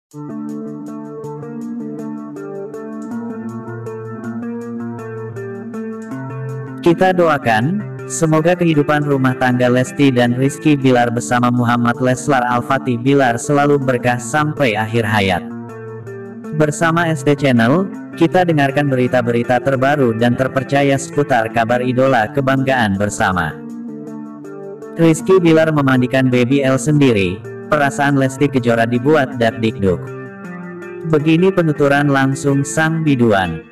Kita doakan, semoga kehidupan rumah tangga Lesti dan Rizky Bilar bersama Muhammad Leslar Al-Fatih Bilar selalu berkah sampai akhir hayat. Bersama SD Channel, kita dengarkan berita-berita terbaru dan terpercaya seputar kabar idola kebanggaan bersama. Rizky Bilar memandikan Baby L sendiri, perasaan Lesti Kejora dibuat dakdikduk. Begini penuturan langsung sang biduan.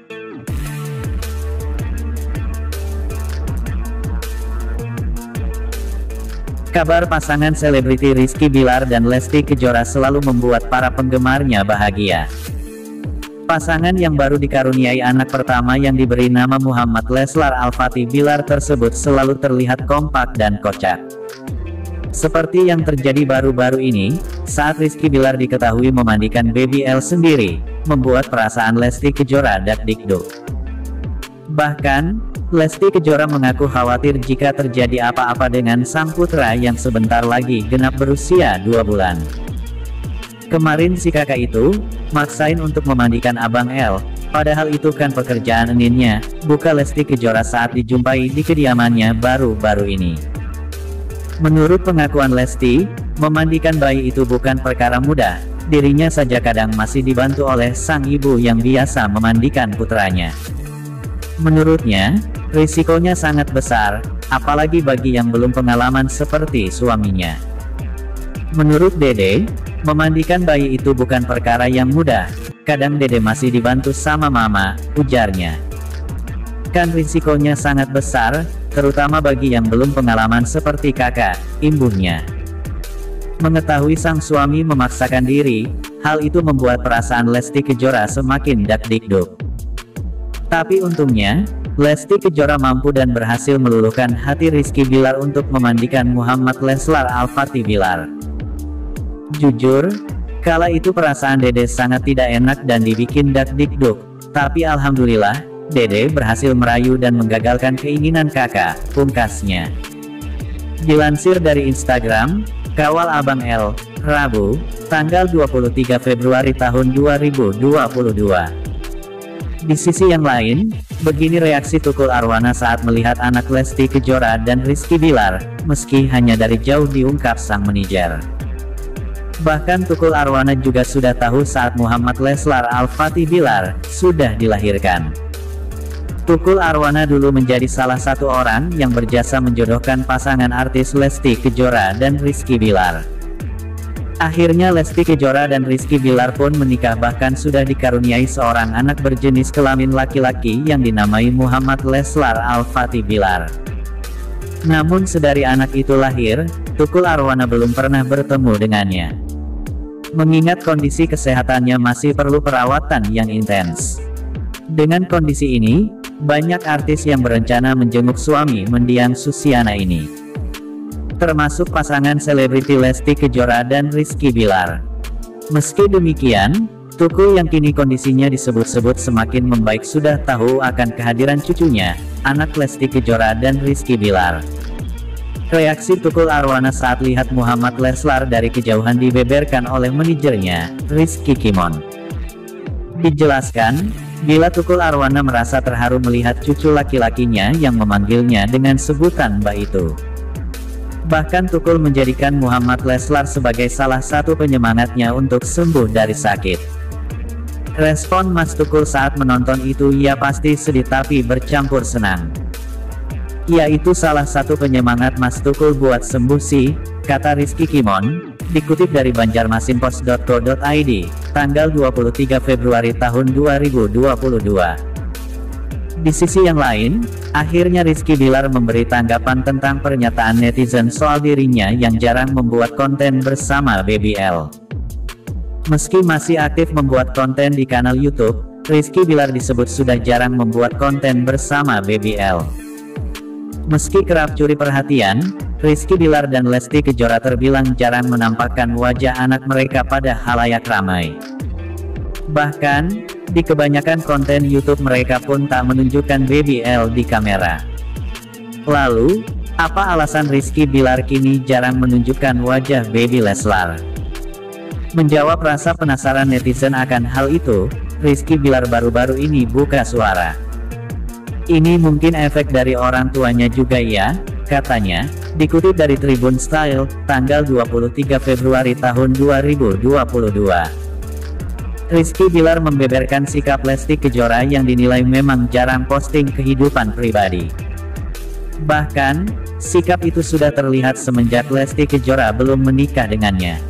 Kabar pasangan selebriti Rizky Bilar dan Lesti Kejora selalu membuat para penggemarnya bahagia. Pasangan yang baru dikaruniai anak pertama yang diberi nama Muhammad Leslar Al-Fatih Bilar tersebut selalu terlihat kompak dan kocak. Seperti yang terjadi baru-baru ini, saat Rizky Bilar diketahui memandikan Baby L sendiri, membuat perasaan Lesti Kejora dakdikduk. Bahkan, Lesti Kejora mengaku khawatir jika terjadi apa-apa dengan sang putra yang sebentar lagi genap berusia 2 bulan. Kemarin si kakak itu, maksain untuk memandikan Abang L, padahal itu kan pekerjaan eninnya, buka Lesti Kejora saat dijumpai di kediamannya baru-baru ini. Menurut pengakuan Lesti, memandikan bayi itu bukan perkara mudah, dirinya saja kadang masih dibantu oleh sang ibu yang biasa memandikan putranya. Menurutnya, risikonya sangat besar, apalagi bagi yang belum pengalaman seperti suaminya. Menurut Dede, memandikan bayi itu bukan perkara yang mudah, kadang Dede masih dibantu sama mama, ujarnya. Kan risikonya sangat besar, terutama bagi yang belum pengalaman seperti kakak, imbuhnya. Mengetahui sang suami memaksakan diri, hal itu membuat perasaan Lesti Kejora semakin dakdikduk. Tapi untungnya, Lesti Kejora mampu dan berhasil meluluhkan hati Rizky Bilar untuk memandikan Muhammad Leslar Al-Fatih Bilar. Jujur, kala itu perasaan Dede sangat tidak enak dan dibikin dakdikduk, tapi alhamdulillah, Dede berhasil merayu dan menggagalkan keinginan kakak, pungkasnya. Dilansir dari Instagram, Kawal Abang L, Rabu, tanggal 23 Februari tahun 2022. Di sisi yang lain, begini reaksi Tukul Arwana saat melihat anak Lesti Kejora dan Rizky Bilar, meski hanya dari jauh diungkap sang manajer. Bahkan Tukul Arwana juga sudah tahu saat Muhammad Leslar Al-Fatih Bilar sudah dilahirkan. Tukul Arwana dulu menjadi salah satu orang yang berjasa menjodohkan pasangan artis Lesti Kejora dan Rizky Bilar. Akhirnya Lesti Kejora dan Rizky Bilar pun menikah, bahkan sudah dikaruniai seorang anak berjenis kelamin laki-laki yang dinamai Muhammad Leslar Al-Fatih Bilar. Namun sedari anak itu lahir, Tukul Arwana belum pernah bertemu dengannya. Mengingat kondisi kesehatannya masih perlu perawatan yang intens. Dengan kondisi ini, banyak artis yang berencana menjenguk suami mendiang Susiana ini, termasuk pasangan selebriti Lesti Kejora dan Rizky Bilar. Meski demikian, Tukul yang kini kondisinya disebut-sebut semakin membaik sudah tahu akan kehadiran cucunya, anak Lesti Kejora dan Rizky Bilar. Reaksi Tukul Arwana saat lihat Muhammad Leslar dari kejauhan dibeberkan oleh manajernya, Rizky Kimon. Dijelaskan, bila Tukul Arwana merasa terharu melihat cucu laki-lakinya yang memanggilnya dengan sebutan Mbak itu. Bahkan Tukul menjadikan Muhammad Leslar sebagai salah satu penyemangatnya untuk sembuh dari sakit. Respon Mas Tukul saat menonton itu, ia pasti sedih tapi bercampur senang. Ia itu salah satu penyemangat Mas Tukul buat sembuh sih, kata Rizky Kimon, dikutip dari banjarmasinpost.co.id, tanggal 23 Februari tahun 2022. Di sisi yang lain, akhirnya Rizky Bilar memberi tanggapan tentang pernyataan netizen soal dirinya yang jarang membuat konten bersama Baby L. Meski masih aktif membuat konten di kanal YouTube, Rizky Bilar disebut sudah jarang membuat konten bersama Baby L. Meski kerap curi perhatian, Rizky Bilar dan Lesti Kejora terbilang jarang menampakkan wajah anak mereka pada halayak ramai. Bahkan, di kebanyakan konten YouTube mereka pun tak menunjukkan Baby L di kamera. Lalu, apa alasan Rizky Bilar kini jarang menunjukkan wajah Baby Leslar? Menjawab rasa penasaran netizen akan hal itu, Rizky Bilar baru-baru ini buka suara. Ini mungkin efek dari orang tuanya juga ya, katanya, dikutip dari Tribun Style, tanggal 23 Februari tahun 2022. Rizky Bilar membeberkan sikap Lesti Kejora yang dinilai memang jarang posting kehidupan pribadi. Bahkan, sikap itu sudah terlihat semenjak Lesti Kejora belum menikah dengannya.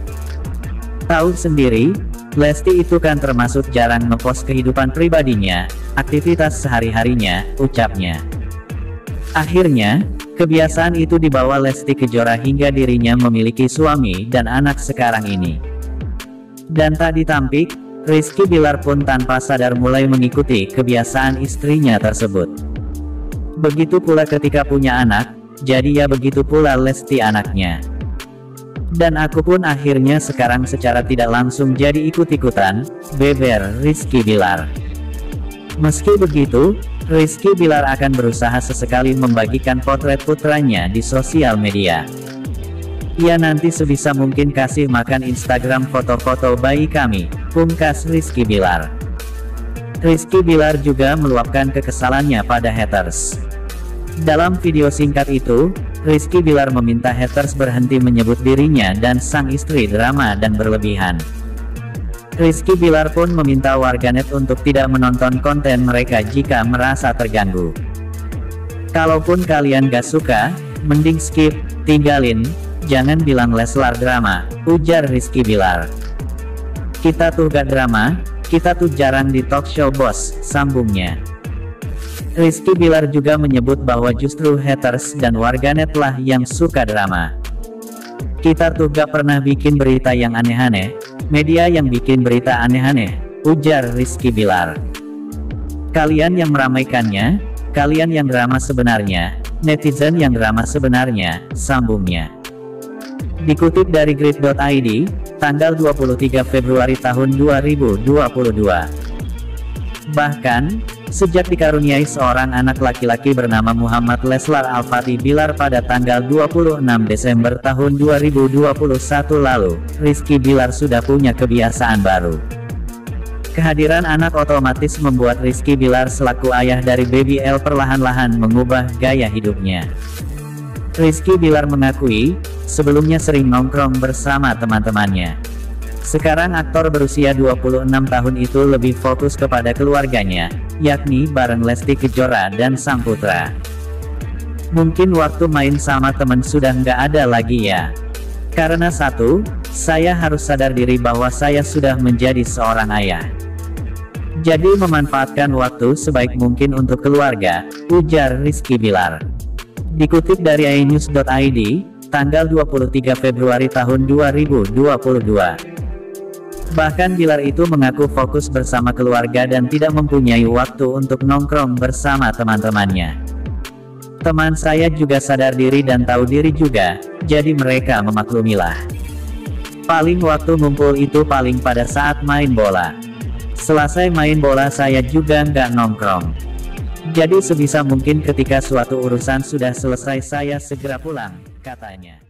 Tahu sendiri, Lesti itu kan termasuk jarang ngepost kehidupan pribadinya, aktivitas sehari-harinya, ucapnya. Akhirnya, kebiasaan itu dibawa Lesti Kejora hingga dirinya memiliki suami dan anak sekarang ini. Dan tak ditampik, Rizky Bilar pun tanpa sadar mulai mengikuti kebiasaan istrinya tersebut. Begitu pula ketika punya anak, jadi ya begitu pula Lesti anaknya. Dan aku pun akhirnya sekarang secara tidak langsung jadi ikut-ikutan, beber Rizky Bilar. Meski begitu, Rizky Bilar akan berusaha sesekali membagikan potret putranya di sosial media. Ia nanti sebisa mungkin kasih makan Instagram foto-foto bayi kami, pungkas Rizky Bilar. Rizky Bilar juga meluapkan kekesalannya pada haters. Dalam video singkat itu, Rizky Bilar meminta haters berhenti menyebut dirinya dan sang istri drama dan berlebihan. Rizky Bilar pun meminta warganet untuk tidak menonton konten mereka jika merasa terganggu. Kalaupun kalian gak suka, mending skip, tinggalin, jangan bilang Leslar drama, ujar Rizky Bilar. Kita tuh gak drama, kita tuh jarang di talk show bos, sambungnya. Rizky Bilar juga menyebut bahwa justru haters dan warganet lah yang suka drama. Kita tuh gak pernah bikin berita yang aneh-aneh, media yang bikin berita aneh-aneh, ujar Rizky Bilar. Kalian yang meramaikannya, kalian yang drama sebenarnya, netizen yang drama sebenarnya, sambungnya. Dikutip dari grid.id, tanggal 23 Februari tahun 2022. Bahkan, sejak dikaruniai seorang anak laki-laki bernama Muhammad Leslar Al-Fatih Bilar pada tanggal 26 Desember tahun 2021 lalu, Rizky Bilar sudah punya kebiasaan baru. Kehadiran anak otomatis membuat Rizky Bilar selaku ayah dari baby L perlahan-lahan mengubah gaya hidupnya. Rizky Bilar mengakui, sebelumnya sering nongkrong bersama teman-temannya. Sekarang aktor berusia 26 tahun itu lebih fokus kepada keluarganya, yakni bareng Lesti Kejora dan sang putra. Mungkin waktu main sama temen sudah nggak ada lagi ya. Karena satu, saya harus sadar diri bahwa saya sudah menjadi seorang ayah. Jadi memanfaatkan waktu sebaik mungkin untuk keluarga, ujar Rizky Bilar. Dikutip dari inews.id, tanggal 23 Februari tahun 2022. Bahkan Bilar itu mengaku fokus bersama keluarga dan tidak mempunyai waktu untuk nongkrong bersama teman-temannya. Teman saya juga sadar diri dan tahu diri juga, jadi mereka memaklumilah. Paling waktu ngumpul itu paling pada saat main bola. Selesai main bola saya juga nggak nongkrong. Jadi sebisa mungkin ketika suatu urusan sudah selesai saya segera pulang, katanya.